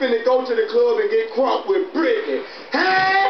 finna go to the club and get crunk with Brittany. Hey!